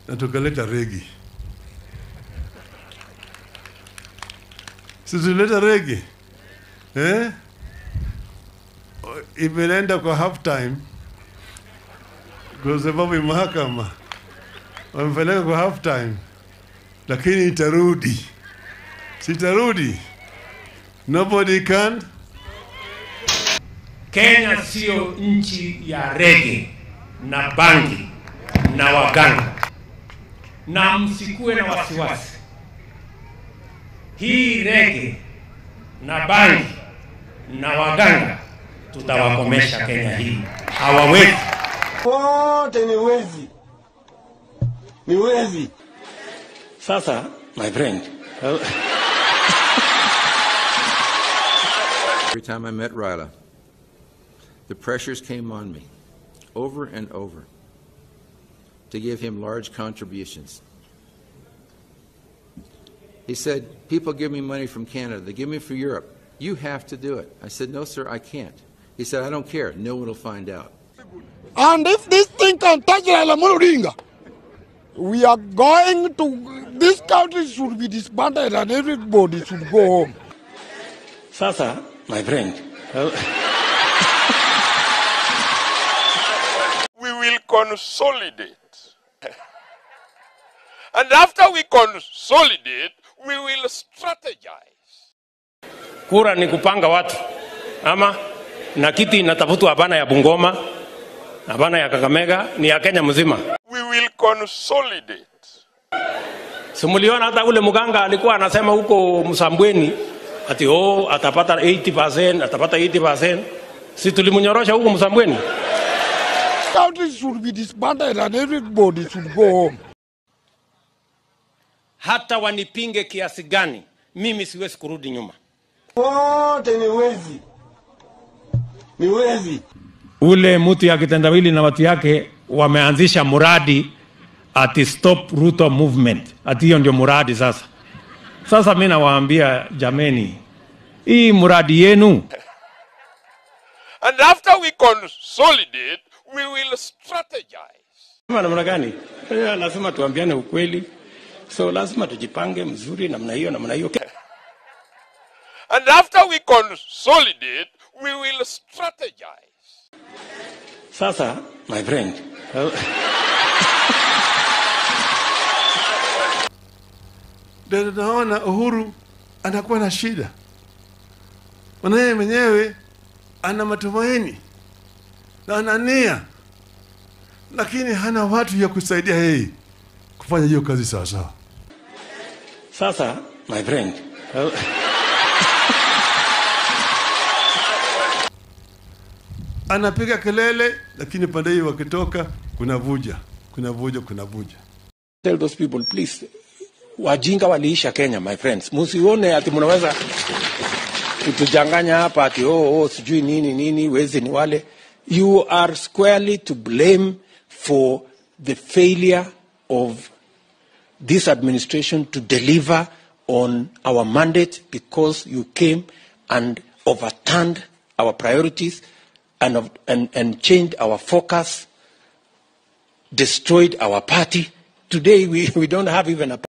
na tukaleta regi. Sisi tuleta regi. Imeenda kwa half time kwa sababu mahakama wamepeleka kwa half time, lakini itarudi. Sitarudi. Nobody can. Kenya sio nchi ya rege na bangi na waganga, na msikuwe na wasiwasi. Hii rege na bangi na waganga tutawakomesha Kenya hii. Hawawezi. Wote ni wezi. Ni wezi. Sasa my friend, every time I met Ryla, the pressures came on me over and over to give him large contributions. He said, people give me money from Canada, they give me from Europe. You have to do it. I said, no, sir, I can't. He said, I don't care. No one will find out. And if this thing can touch Raila Amolo Odinga, we are going to, this country should be disbanded and everybody should go home. Sasa, my friend, we will consolidate. And after we consolidate, we will strategize. kura ni kupanga watu ama na kiti inatafutwa hapana ya Bungoma, hapana ya Kakamega, ni ya Kenya mzima. We will consolidate. Simuliona hata ule mganga alikuwa anasema huko Msambweni ati atapata 80%, atapata 80%. Si tulimnyorosha huko Msambweni. Country should be disbanded and everybody should go home. Hata wanipinge kiasi gani, mimi siwezi kurudi nyuma. Wote ni wezi. Ni wezi. Ule mtu ya kitendawili na watu yake wameanzisha muradi ati stop Ruto movement. Ati hiyo ndio muradi sasa. Sasa mimi nawaambia jameni, hii muradi yenu. And after we consolidate, we will strategize. Namna gani? Lazima tuambiane ukweli. So lazima tujipange mzuri namna hiyo. And after we consolidate, we will strategize. Sasa, my friend, Ndio naona Uhuru anakuwa na shida. Mwanae mwenyewe ana matumaini na ana nia, lakini hana watu ya kusaidia yeye kufanya hiyo kazi sawa sawa. Sasa, my friend, anapiga kelele, lakini pande hiyo wakitoka kuna vuja. Tell those people, please, wajinga waliisha Kenya, my friends. Musione ati mnaweza kutujanganya hapa ati sijui nini, wezi ni wale. You are squarely to blame for the failure of this administration to deliver on our mandate, because you came and overturned our priorities and changed our focus, destroyed our party. Today we don't have even a